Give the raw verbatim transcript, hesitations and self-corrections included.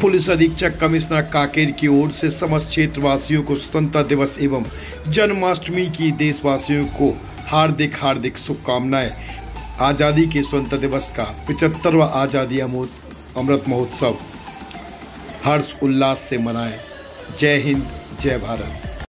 Police अधीक्षक commissioner Kanker की ओर से समस्त क्षेत्रवासियों को स्वतंत्रता दिवस एवं जन्माष्टमी की देशवासियों को हार्दिक हार्दिक शुभकामनाएं। आज़ादी के स्वतंत्रता दिवस का पचहत्तरवां आज़ादी अमृत महोत्सव हर्ष उल्लास से मनाएं। जय हिंद, जय भारत।